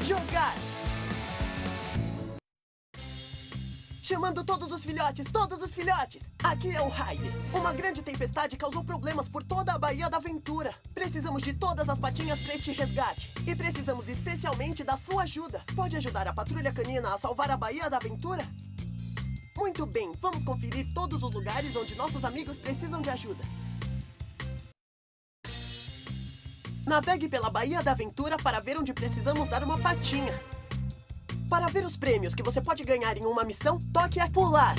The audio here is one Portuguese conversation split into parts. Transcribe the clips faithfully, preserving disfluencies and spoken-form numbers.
Jogar! Chamando todos os filhotes, todos os filhotes! Aqui é o Ryder. Uma grande tempestade causou problemas por toda a Baía da Aventura. Precisamos de todas as patinhas para este resgate. E precisamos especialmente da sua ajuda. Pode ajudar a Patrulha Canina a salvar a Baía da Aventura? Muito bem, vamos conferir todos os lugares onde nossos amigos precisam de ajuda. Navegue pela Baía da Aventura para ver onde precisamos dar uma patinha. Para ver os prêmios que você pode ganhar em uma missão, toque a pular.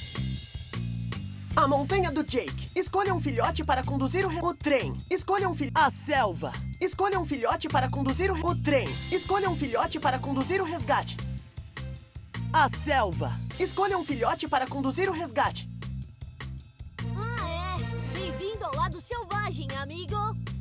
A montanha do Jake. Escolha um filhote para conduzir o, re... o trem. Escolha um filhote. A selva. Escolha um filhote para conduzir o, re... o trem. Escolha um filhote para conduzir o resgate. A selva. Escolha um filhote para conduzir o resgate. Ah, é. Bem-vindo ao lado selvagem, amigo.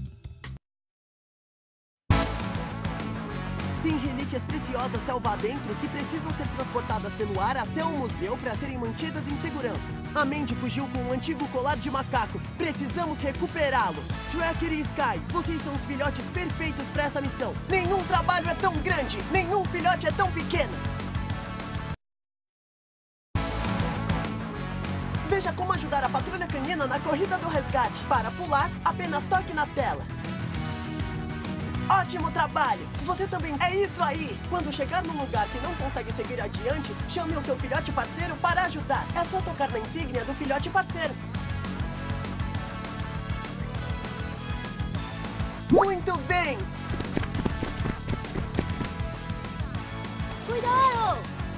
Tem relíquias preciosas selva adentro que precisam ser transportadas pelo ar até o museu para serem mantidas em segurança. A Mandy fugiu com um antigo colar de macaco. Precisamos recuperá-lo. Tracker e Sky, vocês são os filhotes perfeitos para essa missão. Nenhum trabalho é tão grande, nenhum filhote é tão pequeno. Veja como ajudar a Patrulha Canina na corrida do resgate. Para pular, apenas toque na tela. Ótimo trabalho! Você também é isso aí! Quando chegar num lugar que não consegue seguir adiante, chame o seu filhote parceiro para ajudar. É só tocar na insígnia do filhote parceiro. Muito bem! Cuidado!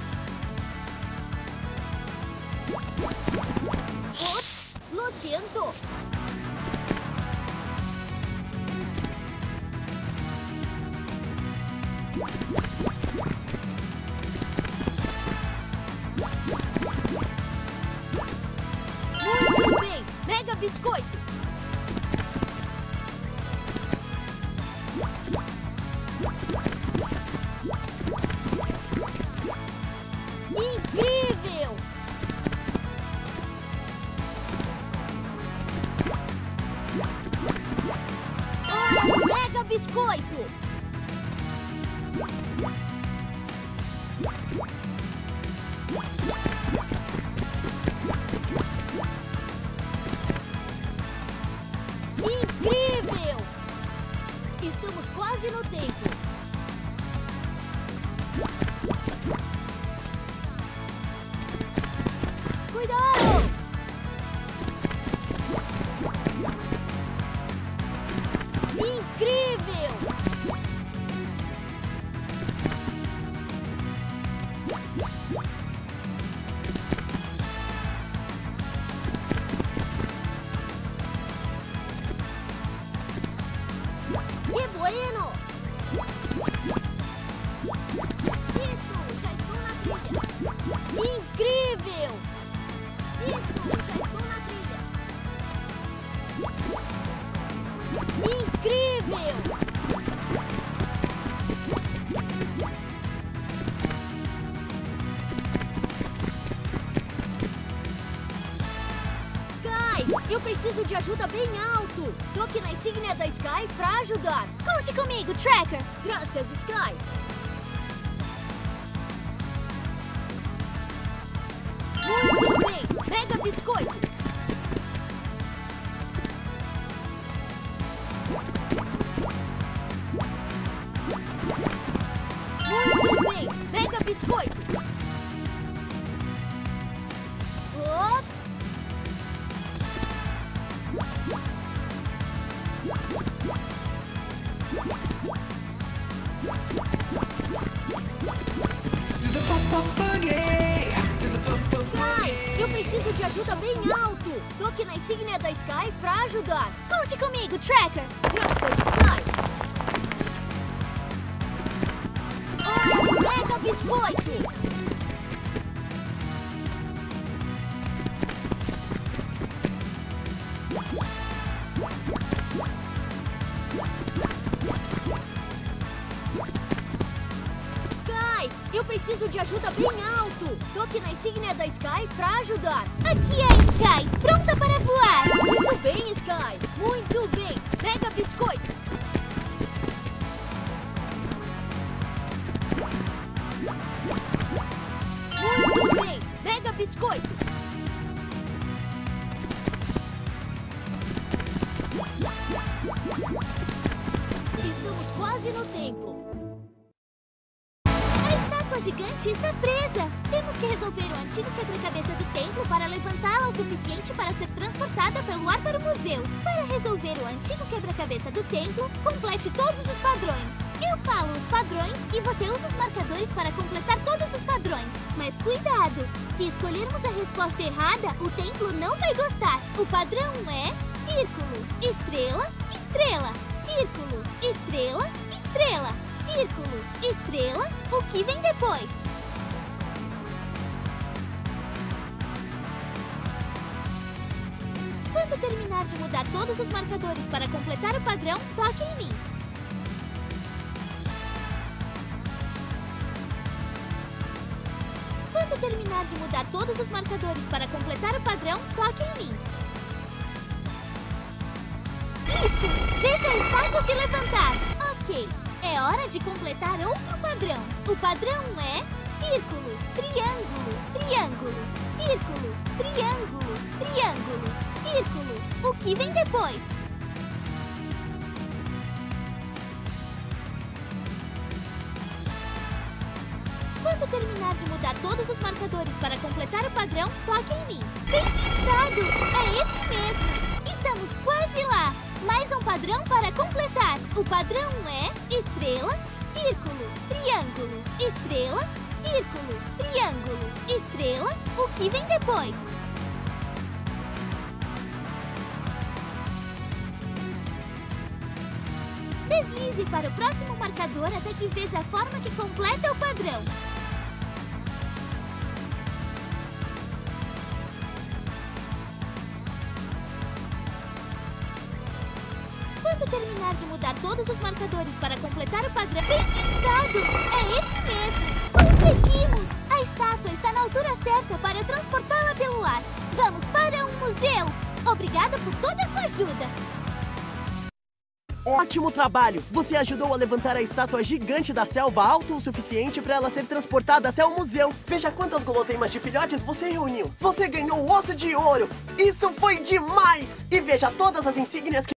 Ops, lo siento! Muito bem! Mega Biscoito! Incrível! Oh, Mega Biscoito! Incrível! Estamos quase no tempo. Cuidado! Incrível! Que bueno! Isso, já estou na trilha. Incrível! Isso, já estou na trilha. Incrível! Sky, eu preciso de ajuda bem alto. Toque na insígnia da Sky pra ajudar. Conte comigo, Tracker! Graças, Sky. Muito bem, Mega Biscoito. Muito bem, Mega Biscoito. Ops! Sky, eu preciso de ajuda bem alto. Toque na insígnia da Sky pra ajudar. Conte comigo, Tracker! Graças, Sky. Oh, Mega Biscoito. Sky, eu preciso de ajuda bem alto. Toque na insígnia da Sky pra ajudar. Aqui é a Sky, pronta para voar! Muito bem, Sky. Muito bem. Mega Biscoito. biscoito. Estamos quase no templo. A estátua gigante está presa. Temos que resolver o antigo quebra-cabeça do templo para levantá-la o suficiente para ser transportada pelo ar para o museu. Para resolver o antigo quebra-cabeça do templo, complete todos os padrões. Eu falo os padrões e você usa os marcadores para completar todos os padrões. Mas cuidado! Se escolhermos a resposta errada, o templo não vai gostar. O padrão é círculo, estrela, estrela, círculo, estrela, estrela, círculo, estrela. O que vem depois? Quando terminar de mudar todos os marcadores para completar o padrão, toque em mim. Quando terminar de mudar todos os marcadores para completar o padrão, toque em mim. Isso! Veja a estátua se levantar. Ok, é hora de completar outro padrão. O padrão é círculo, triângulo, triângulo, círculo, triângulo, triângulo, círculo. O que vem depois? Quando terminar de mudar todos os marcadores para completar o padrão, toque em mim. Bem pensado! É esse mesmo! Estamos quase lá! Mais um padrão para completar. O padrão é estrela, círculo, triângulo, estrela, círculo, triângulo, estrela. O que vem depois? Deslize para o próximo marcador até que veja a forma que completa o padrão. Quando terminar de mudar todos os marcadores para completar o padrão... Bem pensado! É esse mesmo! Conseguimos! A estátua está na altura certa para eu transportá-la pelo ar. Vamos para um museu! Obrigada por toda a sua ajuda! Ótimo trabalho! Você ajudou a levantar a estátua gigante da selva alto o suficiente para ela ser transportada até o museu. Veja quantas guloseimas de filhotes você reuniu. Você ganhou o osso de ouro! Isso foi demais! E veja todas as insígnias que